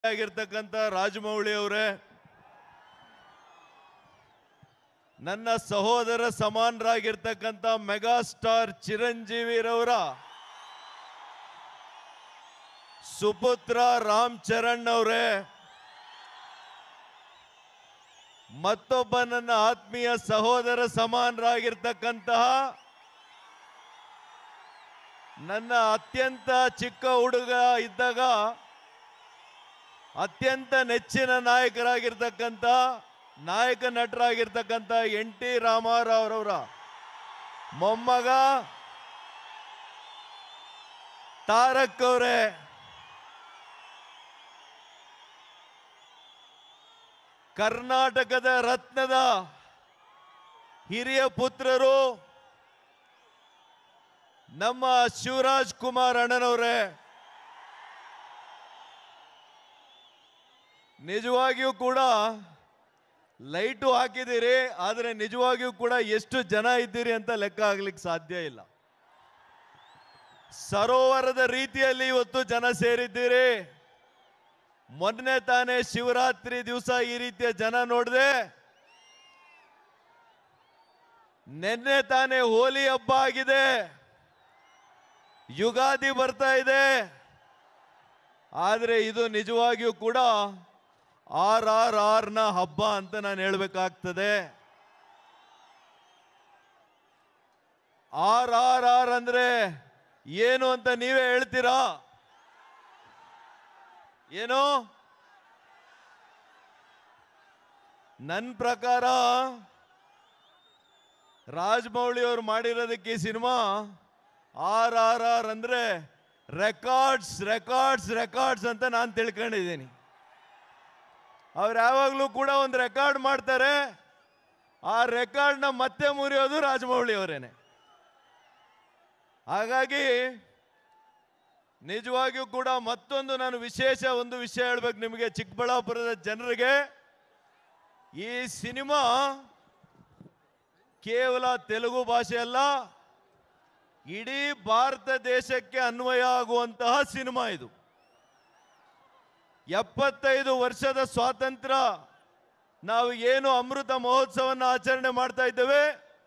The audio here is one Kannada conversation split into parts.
ಆಗಿರ್ತಕ್ಕಂಥ ರಾಜಮೌಳಿ ಅವರೇ, ನನ್ನ ಸಹೋದರ ಸಮಾನರಾಗಿರ್ತಕ್ಕಂಥ ಮೆಗಾ ಸ್ಟಾರ್ ಚಿರಂಜೀವಿರವರ ಸುಪುತ್ರ ರಾಮ್ ಚರಣ್ ಅವರೇ, ಮತ್ತೊಬ್ಬ ನನ್ನ ಆತ್ಮೀಯ ಸಹೋದರ ಸಮಾನರಾಗಿರ್ತಕ್ಕಂತಹ ನನ್ನ ಅತ್ಯಂತ ಚಿಕ್ಕ ಹುಡುಗ ಇದ್ದಾಗ ಅತ್ಯಂತ ನೆಚ್ಚಿನ ನಾಯಕರಾಗಿರ್ತಕ್ಕಂಥ ನಾಯಕ ನಟರಾಗಿರ್ತಕ್ಕಂಥ NT ರಾಮಾರಾವ್ ಅವರ ಮೊಮ್ಮಗ ತಾರಕ್ ಅವರೇ, ಕರ್ನಾಟಕದ ರತ್ನದ ಹಿರಿಯ ಪುತ್ರರು ನಮ್ಮ ಶಿವರಾಜ್ ಕುಮಾರ್ ಅಣ್ಣನವರೇ, ನಿಜವಾಗಿಯೂ ಕೂಡ ಲೈಟು ಹಾಕಿದ್ದೀರಿ, ಆದರೆ ನಿಜವಾಗಿಯೂ ಕೂಡ ಎಷ್ಟು ಜನ ಇದ್ದೀರಿ ಅಂತ ಲೆಕ್ಕ ಆಗ್ಲಿಕ್ಕೆ ಸಾಧ್ಯ ಇಲ್ಲ. ಸರೋವರದ ರೀತಿಯಲ್ಲಿ ಇವತ್ತು ಜನ ಸೇರಿದ್ದೀರಿ. ಮೊನ್ನೆ ತಾನೇ ಶಿವರಾತ್ರಿ ದಿವಸ ಈ ರೀತಿಯ ಜನ ನೋಡಿದೆ. ನಿನ್ನೆ ತಾನೇ ಹೋಲಿ ಹಬ್ಬ ಆಗಿದೆ, ಯುಗಾದಿ ಬರ್ತಾ ಇದೆ. ಆದರೆ ಇದು ನಿಜವಾಗಿಯೂ ಕೂಡ RRR ನ ಹಬ್ಬ ಅಂತ ನಾನು ಹೇಳಬೇಕಾಗ್ತದೆ. RRR ಅಂದ್ರೆ ಏನು ಅಂತ ನೀವೇ ಹೇಳ್ತೀರಾ? ಏನು? ನನ್ನ ಪ್ರಕಾರ ರಾಜಮೌಳಿ ಅವರು ಮಾಡಿರೋದಕ್ಕೆ ಈ ಸಿನಿಮಾ RRR ಅಂದ್ರೆ ರೆಕಾರ್ಡ್ಸ್ ರೆಕಾರ್ಡ್ಸ್ ರೆಕಾರ್ಡ್ಸ್ ಅಂತ ನಾನು ತಿಳ್ಕೊಂಡಿದ್ದೀನಿ. ಅವ್ರು ಯಾವಾಗಲೂ ಕೂಡ ಒಂದು ರೆಕಾರ್ಡ್ ಮಾಡ್ತಾರೆ, ಆ ರೆಕಾರ್ಡ್ನ ಮತ್ತೆ ಮುರಿಯೋದು ರಾಜಮೌಳಿ ಅವರೇನೆ. ಹಾಗಾಗಿ ನಿಜವಾಗಿಯೂ ಕೂಡ ಮತ್ತೊಂದು ನಾನು ಒಂದು ವಿಷಯ ಹೇಳ್ಬೇಕು ನಿಮಗೆ, ಚಿಕ್ಕಬಳ್ಳಾಪುರದ ಜನರಿಗೆ. ಈ ಸಿನಿಮಾ ಕೇವಲ ತೆಲುಗು ಭಾಷೆ ಅಲ್ಲ, ಇಡೀ ಭಾರತ ದೇಶಕ್ಕೆ ಅನ್ವಯ ಆಗುವಂತಹ ಸಿನಿಮಾ ಇದು. 75 ವರ್ಷದ ಸ್ವಾತಂತ್ರ್ಯ ನಾವು ಏನು ಅಮೃತ ಮಹೋತ್ಸವವನ್ನು ಆಚರಣೆ ಮಾಡ್ತಾ ಇದ್ದೇವೆ,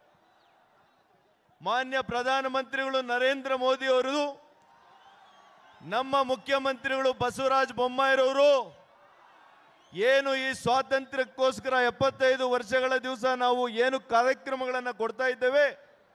ಮಾನ್ಯ ಪ್ರಧಾನಮಂತ್ರಿಗಳು ನರೇಂದ್ರ ಮೋದಿ ಅವರು, ನಮ್ಮ ಮುಖ್ಯಮಂತ್ರಿಗಳು ಬಸವರಾಜ ಬೊಮ್ಮಾಯಿರವರು ಏನು ಈ ಸ್ವಾತಂತ್ರ್ಯಕ್ಕೋಸ್ಕರ 75 ವರ್ಷಗಳ ದಿವಸ ನಾವು ಏನು ಕಾರ್ಯಕ್ರಮಗಳನ್ನು ಕೊಡ್ತಾ ಇದ್ದೇವೆ,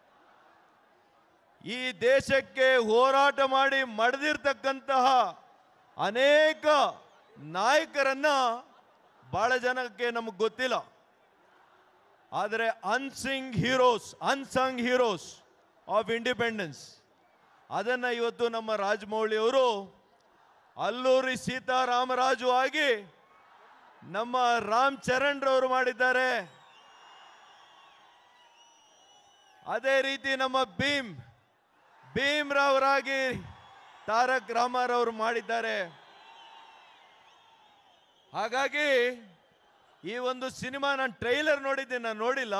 ಈ ದೇಶಕ್ಕೆ ಹೋರಾಟ ಮಾಡಿ ಮಡಿದಿರ್ತಕ್ಕಂತಹ ಅನೇಕ ನಾಯಕರನ್ನ ಬಹಳ ಜನಕ್ಕೆ ನಮಗೆ ಗೊತ್ತಿಲ್ಲ. ಆದರೆ ಅನ್ಸಂಗ್ ಹೀರೋಸ್ ಆಫ್ ಇಂಡಿಪೆಂಡೆನ್ಸ್ ಅದನ್ನ ಇವತ್ತು ನಮ್ಮ ರಾಜಮೌಳಿ ಅವರು ಅಲ್ಲೂರಿ ಸೀತಾರಾಮರಾಜು ಆಗಿ ನಮ್ಮ ರಾಮ್ ಚರಣ್ ರವರು ಮಾಡಿದ್ದಾರೆ. ಅದೇ ರೀತಿ ನಮ್ಮ ಭೀಮ್ರಾವರಾಗಿ ತಾರಕ್ ರಾಮಾರಾವ್ ಮಾಡಿದ್ದಾರೆ. ಹಾಗಾಗಿ ಈ ಒಂದು ಸಿನಿಮಾ ನಾನು ಟ್ರೈಲರ್ ನೋಡಿದ್ದೆ, ನಾನು ನೋಡಿಲ್ಲ.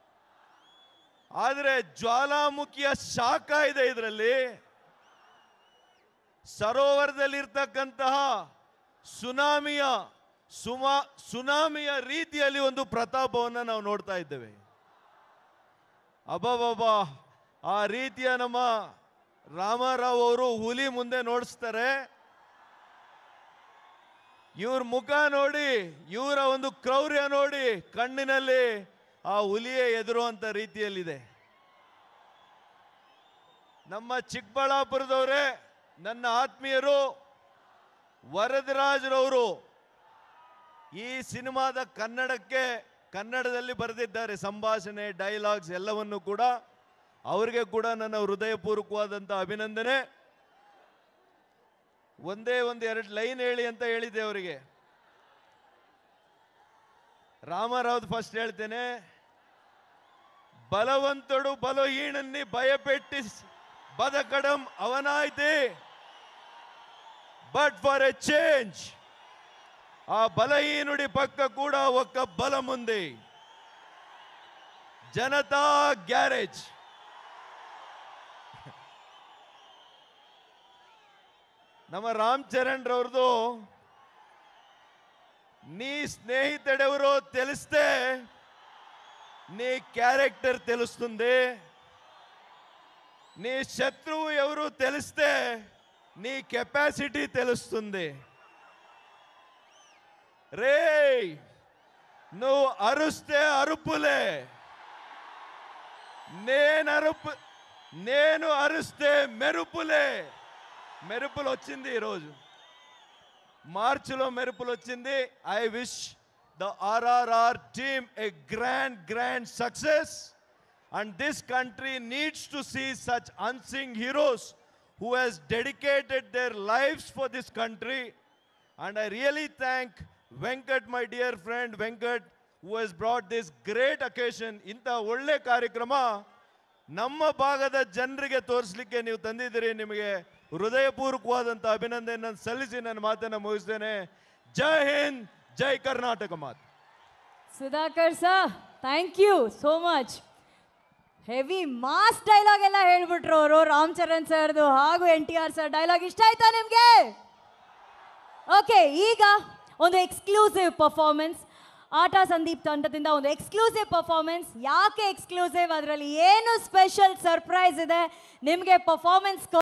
ಆದರೆ ಜ್ವಾಲಾಮುಖಿಯ ಶಾಖ ಇದೆ ಇದರಲ್ಲಿ. ಸರೋವರದಲ್ಲಿರ್ತಕ್ಕಂತಹ ಸುನಾಮಿಯ ರೀತಿಯಲ್ಲಿ ಒಂದು ಪ್ರತಾಪವನ್ನು ನಾವು ನೋಡ್ತಾ ಇದ್ದೇವೆ. ಅಬ್ಬಬ್ಬಾ, ಆ ರೀತಿಯ ನಮ್ಮ ರಾಮಾರಾವ್ ಅವರು ಹುಲಿ ಮುಂದೆ ನೋಡಿಸ್ತಾರೆ. ಇವ್ರ ಮುಖ ನೋಡಿ, ಇವರ ಒಂದು ಕ್ರೌರ್ಯ ನೋಡಿ, ಕಣ್ಣಿನಲ್ಲಿ ಆ ಹುಲಿಯೇ ಎದುರುವಂತ ರೀತಿಯಲ್ಲಿದೆ. ನಮ್ಮ ಚಿಕ್ಕಬಳ್ಳಾಪುರದವರೇ, ನನ್ನ ಆತ್ಮೀಯರು, ವರದರಾಜ್ರವರು ಈ ಸಿನಿಮಾದ ಕನ್ನಡದಲ್ಲಿ ಬರೆದಿದ್ದಾರೆ. ಸಂಭಾಷಣೆ, ಡೈಲಾಗ್ಸ್ ಎಲ್ಲವನ್ನು ಕೂಡ ಅವರಿಗೆ ಕೂಡ ನನ್ನ ಹೃದಯಪೂರ್ವಕವಾದಂಥ ಅಭಿನಂದನೆ. ಒಂದೇ 2 ಲೈನ್ ಹೇಳಿ ಅಂತ ಹೇಳಿದ್ದೆ ಅವರಿಗೆ. ರಾಮಾರಾವ್ ಫಸ್ಟ್ ಹೇಳ್ತೇನೆ. ಬಲವಂತಡು ಬಲಹೀನನ್ನಿ ಭಯಪೆಟ್ಟಿ ಬದಕಡಂ ಅವನಾಯ್ತಿ, ಬಟ್ ಫಾರ್ ಎ ಚೇಂಜ್ ಆ ಬಲಹೀನುಡಿ ಪಕ್ಕ ಕೂಡ ಒಕ್ಕ ಬಲ ಮುಂದೆ ಜನತಾ ಗ್ಯಾರೇಜ್. ನಮ್ಮ ರಾಮ್ ಚರಣ್ ರವ್ರದ್ದು నీ స్నేహితుడెవరో తెలిస్తే నీ క్యారెక్టర్ తెలుస్తుంది. నీ శత్రువు ఎవరు తెలిస్తే నీ కెపాసిటీ తెలుస్తుంది. రే నువ్వు అరుస్తే అరుపులే, నేను అరుస్తే మెరుపులే. మెరుపులు వచ్చింది ఈరోజు, మార్చిలో మెరుపులు వచ్చింది. I wish the RRR team a grand success, and this country needs to see such unsung heroes who has dedicated their lives for this country. And I really thank Venkat, my dear friend Venkat, who has brought this great occasion. Inta ಒಳ್ಳೆ ಕಾರ್ಯಕ್ರಮ ನಮ್ಮ ಭಾಗದ ಜನರಿಗೆ ತೋರಿಸಲಿಕ್ಕೆ ನೀವು ತಂದಿದ್ದೀರಿ. ನಿಮಗೆ ಹೃದಯಪೂರ್ವಕವಾದಂಥ ಅಭಿನಂದನೆಯನ್ನು ಸಲ್ಲಿಸಿ ನನ್ನ ಮಾತನ್ನು ಮುಗಿಸ್ತೇನೆ. ಜೈ ಹಿಂದ್, ಜೈ ಕರ್ನಾಟಕ ಮಾತು. Sudhakar sir, thank you so much. Heavy mass dialogue ಎಲ್ಲ ಹೇಳ್ಬಿಟ್ರು ಅವರು, ರಾಮ್ ಚರಣ್ ಸರ್ದು ಹಾಗೂ NTR ಸರ್ ಡೈಲಾಗ್. ಇಷ್ಟ ಆಯ್ತಾ ನಿಮಗೆ? ಓಕೆ, ಈಗ ಒಂದು ಎಕ್ಸ್ಕ್ಲೂಸಿವ್ ಪರ್ಫಾರ್ಮೆನ್ಸ್ ಆಟ ಸಂದೀಪ್ ತಂಡದಿಂದ ಒಂದು ಎಕ್ಸ್ಕ್ಲೂಸಿವ್ ಪರ್ಫಾರ್ಮೆನ್ಸ್. ಯಾಕೆ ಎಕ್ಸ್ಕ್ಲೂಸಿವ್? ಅದರಲ್ಲಿ ಏನು ಸ್ಪೆಷಲ್ ಸರ್ಪ್ರೈಸ್ ಇದೆ ನಿಮಗೆ ಪರ್ಫಾರ್ಮೆನ್ಸ್